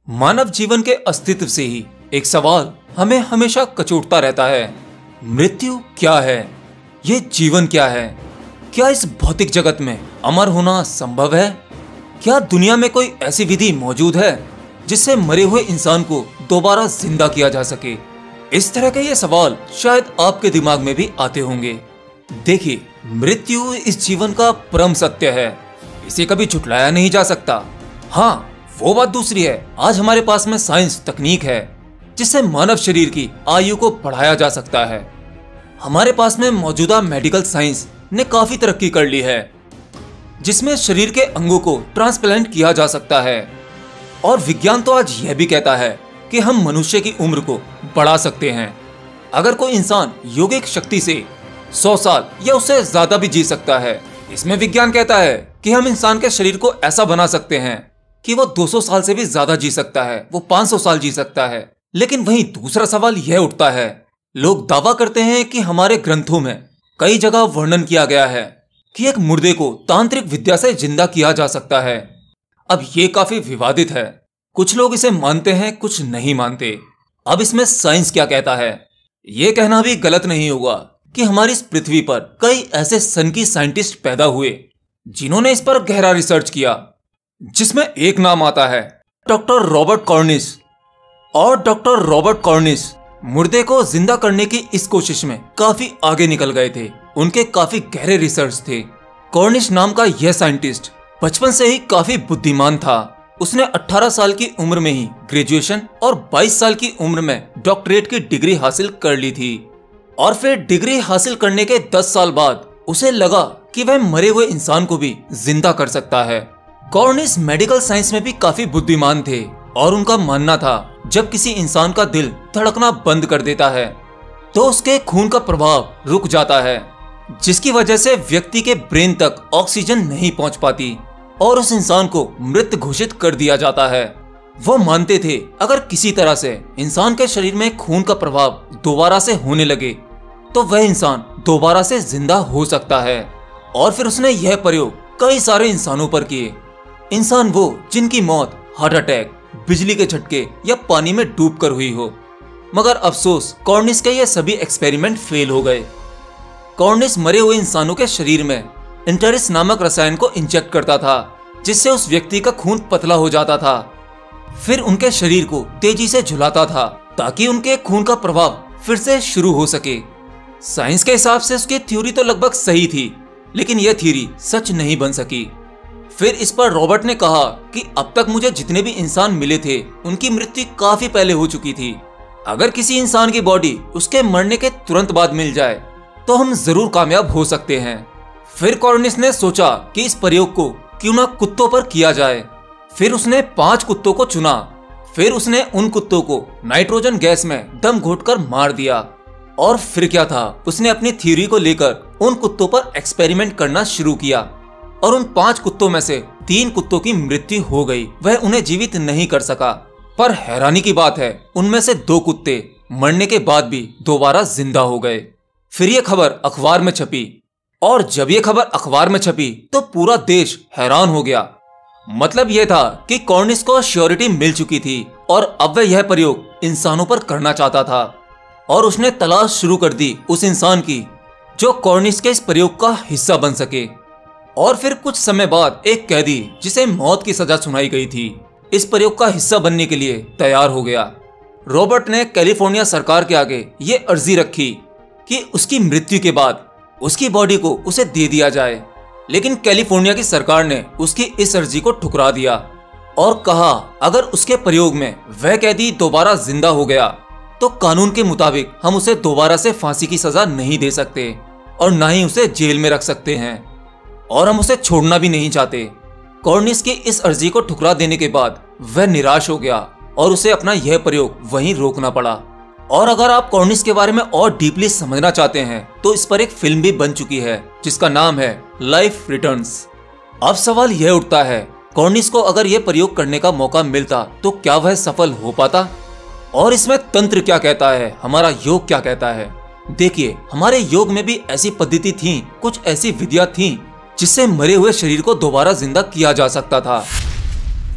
मानव जीवन के अस्तित्व से ही एक सवाल हमें हमेशा कचोटता रहता है। मृत्यु क्या है? ये जीवन क्या है? क्या इस भौतिक जगत में अमर होना संभव है? क्या दुनिया में कोई ऐसी विधि मौजूद है जिससे मरे हुए इंसान को दोबारा जिंदा किया जा सके? इस तरह के ये सवाल शायद आपके दिमाग में भी आते होंगे। देखिए, मृत्यु इस जीवन का परम सत्य है, इसे कभी झुटलाया नहीं जा सकता। हाँ, वो बात दूसरी है, आज हमारे पास में साइंस तकनीक है जिससे मानव शरीर की आयु को बढ़ाया जा सकता है। हमारे पास में मौजूदा मेडिकल साइंस ने काफी तरक्की कर ली है, जिसमें शरीर के अंगों को ट्रांसप्लांट किया जा सकता है। और विज्ञान तो आज यह भी कहता है कि हम मनुष्य की उम्र को बढ़ा सकते हैं। अगर कोई इंसान योगिक शक्ति से 100 साल या उससे ज्यादा भी जी सकता है, इसमें विज्ञान कहता है कि हम इंसान के शरीर को ऐसा बना सकते हैं कि वो 200 साल से भी ज्यादा जी सकता है, वो 500 साल जी सकता है। लेकिन वहीं दूसरा सवाल यह उठता है, लोग दावा करते हैं कि हमारे ग्रंथों में कई जगह वर्णन किया गया है कि एक मुर्दे को तांत्रिक विद्या से जिंदा किया जा सकता है। अब ये काफी विवादित है, कुछ लोग इसे मानते हैं, कुछ नहीं मानते। अब इसमें साइंस क्या कहता है? ये कहना भी गलत नहीं होगा कि हमारी इस पृथ्वी पर कई ऐसे सनकी साइंटिस्ट पैदा हुए जिन्होंने इस पर गहरा रिसर्च किया, जिसमें एक नाम आता है डॉक्टर रॉबर्ट कॉर्निश। और डॉक्टर रॉबर्ट कॉर्निश मुर्दे को जिंदा करने की इस कोशिश में काफी आगे निकल गए थे। उनके काफी गहरे रिसर्च थे। कॉर्निश नाम का यह साइंटिस्ट बचपन से ही काफी बुद्धिमान था। उसने 18 साल की उम्र में ही ग्रेजुएशन और 22 साल की उम्र में डॉक्टरेट की डिग्री हासिल कर ली थी। और फिर डिग्री हासिल करने के 10 साल बाद उसे लगा कि वह मरे हुए इंसान को भी जिंदा कर सकता है। कॉर्निश मेडिकल साइंस में भी काफी बुद्धिमान थे और उनका मानना था जब किसी इंसान का दिल धड़कना बंद कर देता है तो उसके खून का प्रभाव रुक जाता है, जिसकी वजह से व्यक्ति के ब्रेन तक ऑक्सीजन नहीं पहुंच पाती और उस इंसान को मृत घोषित कर दिया जाता है। वो मानते थे अगर किसी तरह से इंसान के शरीर में खून का प्रभाव दोबारा से होने लगे तो वह इंसान दोबारा से जिंदा हो सकता है। और फिर उसने यह प्रयोग कई सारे इंसानों पर किए। इंसान वो जिनकी मौत हार्ट अटैक, बिजली के झटके या पानी में डूबकर हुई हो। मगर अफसोस, कॉर्निश के ये सभी एक्सपेरिमेंट फेल हो गए। कॉर्निश मरे हुए इंसानों के शरीर में इंटरिस नामक रसायन को इंजेक्ट करता था, जिससे उस व्यक्ति का खून पतला हो जाता था। फिर उनके शरीर को तेजी से झुलाता था ताकि उनके खून का प्रभाव फिर से शुरू हो सके। साइंस के हिसाब से उसकी थ्योरी तो लगभग सही थी, लेकिन यह थ्योरी सच नहीं बन सकी। फिर इस पर रॉबर्ट ने कहा कि अब तक मुझे जितने भी इंसान मिले थे उनकी मृत्यु काफी पहले हो चुकी थी। अगर किसी इंसान की बॉडी उसके मरने के तुरंत बाद मिल जाए तो हम जरूर कामयाब हो सकते हैं। फिर कॉर्निश ने सोचा कि इस प्रयोग को क्यों ना कुत्तों पर किया जाए। फिर उसने 5 कुत्तों को चुना। फिर उसने उन कुत्तों को नाइट्रोजन गैस में दम घोटकर मार दिया। और फिर क्या था, उसने अपनी थ्योरी को लेकर उन कुत्तों पर एक्सपेरिमेंट करना शुरू किया और उन 5 कुत्तों में से 3 कुत्तों की मृत्यु हो गई। वह उन्हें जीवित नहीं कर सका। पर हैरानी की बात है, उनमें से 2 कुत्ते मरने के बाद भी दोबारा जिंदा हो गए। फिर यह खबर अखबार में छपी और जब यह खबर अखबार में छपी तो पूरा देश हैरान हो गया। मतलब यह था कि कॉर्निश को श्योरिटी मिल चुकी थी और अब वह यह प्रयोग इंसानों पर करना चाहता था। और उसने तलाश शुरू कर दी उस इंसान की जो कॉर्निश के इस प्रयोग का हिस्सा बन सके। और फिर कुछ समय बाद एक कैदी जिसे मौत की सजा सुनाई गई थी, इस प्रयोग का हिस्सा बनने के लिए तैयार हो गया। रॉबर्ट ने कैलिफोर्निया सरकार के आगे ये अर्जी रखी कि उसकी मृत्यु के बाद उसकी बॉडी को उसे दे दिया जाए, लेकिन कैलिफोर्निया की सरकार ने उसकी इस अर्जी को ठुकरा दिया और कहा अगर उसके प्रयोग में वह कैदी दोबारा जिंदा हो गया तो कानून के मुताबिक हम उसे दोबारा से फांसी की सजा नहीं दे सकते और न ही उसे जेल में रख सकते हैं और हम उसे छोड़ना भी नहीं चाहते। कॉर्निश की इस अर्जी को ठुकरा देने के बाद वह निराश हो गया और उसे अपना यह प्रयोग वहीं रोकना पड़ा। और अगर आप कॉर्निश के बारे में और डीपली समझना चाहते हैं तो इस पर एक फिल्म भी बन चुकी है जिसका नाम है लाइफ रिटर्न्स। अब सवाल यह उठता है, कॉर्निश को अगर यह प्रयोग करने का मौका मिलता तो क्या वह सफल हो पाता? और इसमें तंत्र क्या कहता है, हमारा योग क्या कहता है? देखिए, हमारे योग में भी ऐसी पद्धति थी, कुछ ऐसी विधियां थी जिससे मरे हुए शरीर को दोबारा जिंदा किया जा सकता था।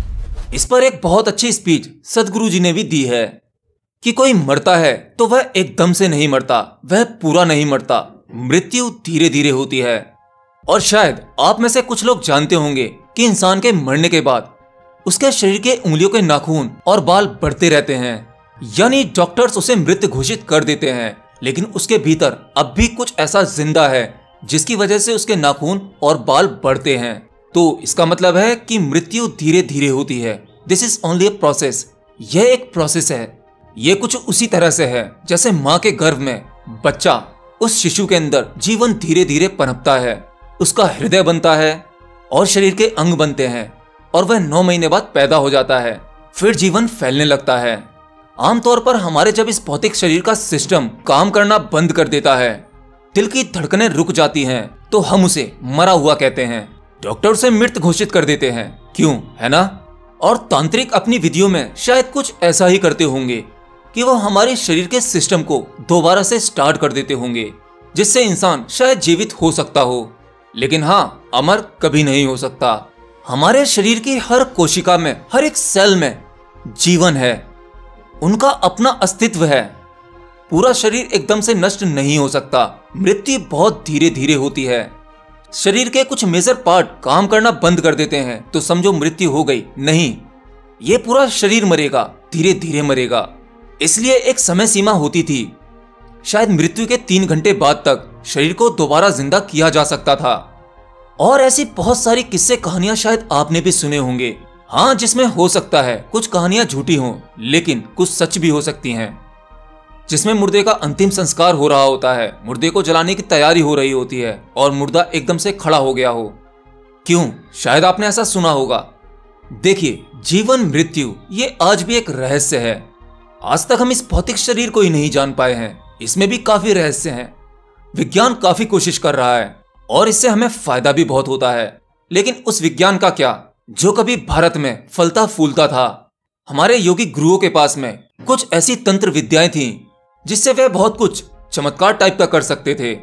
इस पर एक बहुत अच्छी स्पीच सदगुरु जी ने भी दी है कि कोई मरता है तो वह एकदम से नहीं मरता, वह पूरा नहीं मरता, मृत्यु धीरे धीरे होती है। और शायद आप में से कुछ लोग जानते होंगे कि इंसान के मरने के बाद उसके शरीर के उंगलियों के नाखून और बाल बढ़ते रहते हैं, यानी डॉक्टर्स उसे मृत घोषित कर देते हैं, लेकिन उसके भीतर अब भी कुछ ऐसा जिंदा है जिसकी वजह से उसके नाखून और बाल बढ़ते हैं। तो इसका मतलब है कि मृत्यु धीरे धीरे होती है। This is only a process. यह एक प्रोसेस है। ये कुछ उसी तरह से है जैसे माँ के गर्भ में बच्चा, उस शिशु के अंदर जीवन धीरे धीरे पनपता है, उसका हृदय बनता है और शरीर के अंग बनते हैं और वह 9 महीने बाद पैदा हो जाता है, फिर जीवन फैलने लगता है। आमतौर पर हमारे जब इस भौतिक शरीर का सिस्टम काम करना बंद कर देता है, दिल की धड़कनें रुक जाती हैं, तो हम उसे मरा हुआ कहते हैं। डॉक्टर उसे मृत घोषित कर देते हैं, क्यों, है ना? और तांत्रिक अपनी विधियों में शायद कुछ ऐसा ही करते होंगे कि वो हमारे शरीर के सिस्टम को दोबारा से स्टार्ट कर देते होंगे, जिससे इंसान शायद जीवित हो सकता हो, लेकिन हाँ, अमर कभी नहीं हो सकता। हमारे शरीर की हर कोशिका में, हर एक सेल में जीवन है, उनका अपना अस्तित्व है। पूरा शरीर एकदम से नष्ट नहीं हो सकता, मृत्यु बहुत धीरे धीरे होती है। शरीर के कुछ मेजर पार्ट काम करना बंद कर देते हैं तो समझो मृत्यु हो गई, नहीं, ये पूरा शरीर मरेगा, धीरे धीरे मरेगा। इसलिए एक समय सीमा होती थी, शायद मृत्यु के 3 घंटे बाद तक शरीर को दोबारा जिंदा किया जा सकता था। और ऐसी बहुत सारी किस्से कहानियां शायद आपने भी सुने होंगे, हाँ, जिसमें हो सकता है कुछ कहानियां झूठी हों, लेकिन कुछ सच भी हो सकती हैं, जिसमें मुर्दे का अंतिम संस्कार हो रहा होता है, मुर्दे को जलाने की तैयारी हो रही होती है और मुर्दा एकदम से खड़ा हो गया हो। क्यों, शायद आपने ऐसा सुना होगा। देखिए, जीवन मृत्यु ये आज भी एक रहस्य है। आज तक हम इस भौतिक शरीर को ही नहीं जान पाए हैं, इसमें भी काफी रहस्य हैं। विज्ञान काफी कोशिश कर रहा है और इससे हमें फायदा भी बहुत होता है, लेकिन उस विज्ञान का क्या जो कभी भारत में फलता फूलता था। हमारे योगी गुरुओं के पास में कुछ ऐसी तंत्र विद्याएं थीं जिससे वे बहुत कुछ चमत्कार टाइप का कर सकते थे,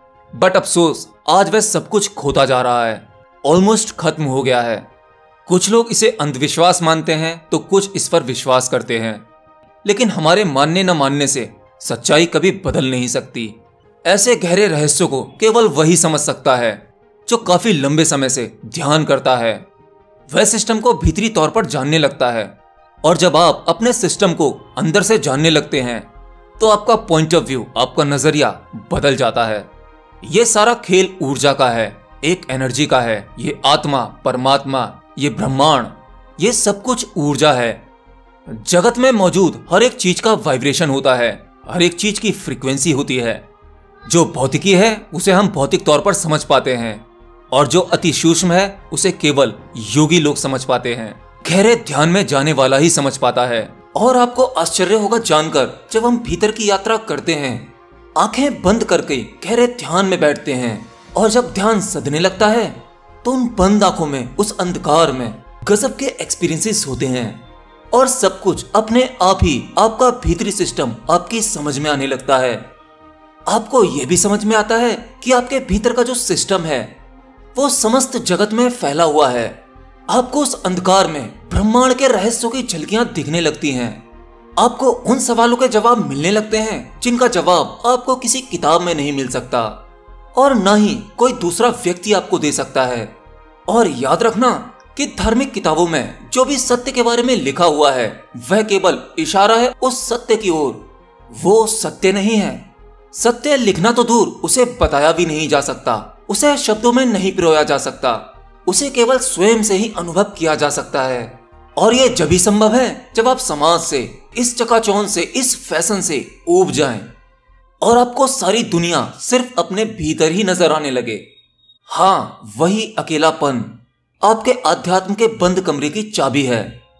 बट अफसोस आज वह सब कुछ खोता जा रहा है, ऑलमोस्ट खत्म हो गया है। कुछ लोग इसे अंधविश्वास मानते हैं तो कुछ इस पर विश्वास करते हैं, लेकिन हमारे मानने न मानने से सच्चाई कभी बदल नहीं सकती। ऐसे गहरे रहस्यों को केवल वही समझ सकता है जो काफी लंबे समय से ध्यान करता है, वह सिस्टम को भीतरी तौर पर जानने लगता है। और जब आप अपने सिस्टम को अंदर से जानने लगते हैं तो आपका पॉइंट ऑफ व्यू, आपका नजरिया बदल जाता है। ये सारा खेल ऊर्जा का है, एक एनर्जी का है। ये आत्मा, परमात्मा, ये ब्रह्मांड, ये सब कुछ ऊर्जा है। जगत में मौजूद हर एक चीज का वाइब्रेशन होता है, हर एक चीज की फ्रीक्वेंसी होती है। जो भौतिकी है उसे हम भौतिक तौर पर समझ पाते हैं, और जो अति सूक्ष्म है उसे केवल योगी लोग समझ पाते हैं। गहरे ध्यान में जाने वाला ही समझ पाता है। और आपको आश्चर्य होगा जानकर, जब हम भीतर की यात्रा करते हैं, आंखें बंद करके गहरे ध्यान में बैठते हैं, और जब ध्यान सधने लगता है तो उन बंद आंखों में, उस अंधकार में गजब के एक्सपीरियंसेस होते हैं, और सब कुछ अपने आप ही, आपका भीतरी सिस्टम आपकी समझ में आने लगता है। आपको यह भी समझ में आता है कि आपके भीतर का जो सिस्टम है वो समस्त जगत में फैला हुआ है। आपको उस अंधकार में ब्रह्मांड के रहस्यों की झलकियां दिखने लगती हैं। आपको उन सवालों के जवाब मिलने लगते हैं जिनका जवाब आपको किसी किताब में नहीं मिल सकता, और न ही कोई दूसरा व्यक्ति आपको दे सकता है। और याद रखना कि धार्मिक किताबों में जो भी सत्य के बारे में लिखा हुआ है वह केवल इशारा है उस सत्य की ओर, वो सत्य नहीं है। सत्य लिखना तो दूर, उसे बताया भी नहीं जा सकता, उसे शब्दों में नहीं पिरोया जा सकता, उसे केवल स्वयं से ही अनुभव किया जा सकता है। और यह जब ही संभव है जब आप समाज से, इस चकाचौंध से, इस फैशन से ऊब जाएं और आपको सारी दुनिया सिर्फ अपने भीतर ही नजर आने लगे। हाँ, वही अकेलापन आपके अध्यात्म के बंद कमरे की चाबी है।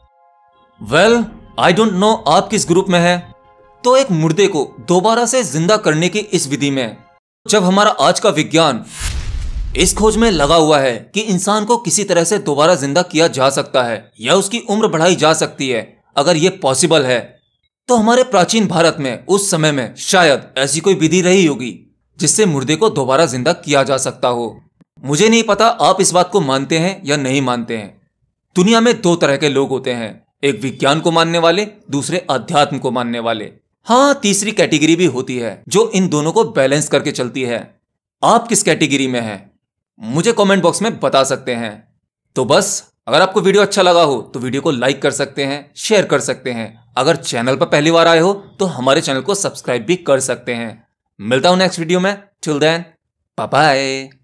वेल, आई डोंट नो आप किस ग्रुप में है। तो एक मुर्दे को दोबारा से जिंदा करने की इस विधि में जब हमारा आज का विज्ञान इस खोज में लगा हुआ है कि इंसान को किसी तरह से दोबारा जिंदा किया जा सकता है या उसकी उम्र बढ़ाई जा सकती है, अगर ये पॉसिबल है, तो हमारे प्राचीन भारत में उस समय में शायद ऐसी कोई विधि रही होगी जिससे मुर्दे को दोबारा जिंदा किया जा सकता हो। मुझे नहीं पता आप इस बात को मानते हैं या नहीं मानते हैं, दुनिया में दो तरह के लोग होते हैं, एक विज्ञान को मानने वाले, दूसरे अध्यात्म को मानने वाले। हाँ, तीसरी कैटेगरी भी होती है जो इन दोनों को बैलेंस करके चलती है। आप किस कैटेगरी में हैं मुझे कमेंट बॉक्स में बता सकते हैं। तो बस, अगर आपको वीडियो अच्छा लगा हो तो वीडियो को लाइक कर सकते हैं, शेयर कर सकते हैं। अगर चैनल पर पहली बार आए हो तो हमारे चैनल को सब्सक्राइब भी कर सकते हैं। मिलता हूं नेक्स्ट वीडियो में। Till then, bye bye.